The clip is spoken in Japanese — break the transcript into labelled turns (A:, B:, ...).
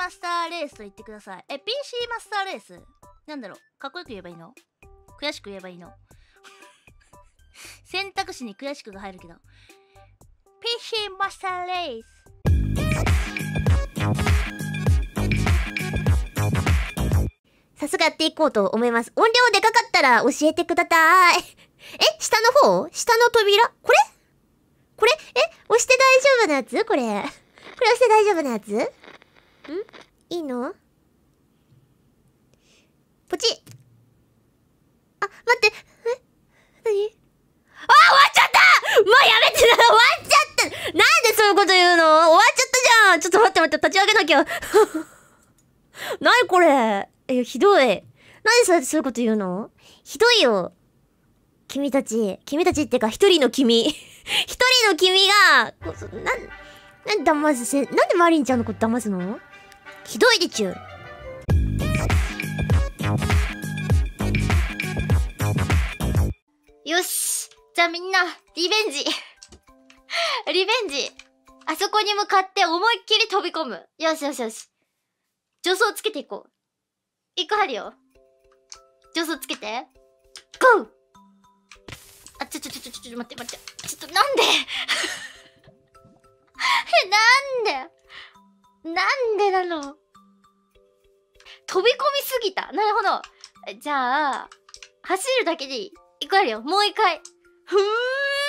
A: マスターレースと言ってください。PC マスターレースなんだろう、かっこよく言えばいいの？悔しく言えばいいの？選択肢に悔しくが入るけど。PC マスターレース。
B: 早速やっていこうと思います。音量でかかったら教えてください。下の方？下の扉？これ押して大丈夫なやつ？これ押して大丈夫なやつ？いいの？ポチッ。あ、待って。何？終わっちゃった！もうやめて！終わっちゃった！なんでそういうこと言うの？終わっちゃったじゃん！ちょっと待って、立ち上げなきゃ。なにこれ？ひどい。なんでそういうこと言うの？ひどいよ。君たちってか一人の君。一人の君が、なんでマリンちゃんのこと騙すの？ひどいでちゅ。
A: よし。じゃあみんな、リベンジ。リベンジ。あそこに向かって思いっきり飛び込む。よし。助走つけていこう。行くはるよ。助走つけて。ゴー！あ、ちょ、待って。ちょっとなんでなんでなの？飛び込みすぎた。なるほど。じゃあ、走るだけでいい。行くわるよ。もう一回。ふー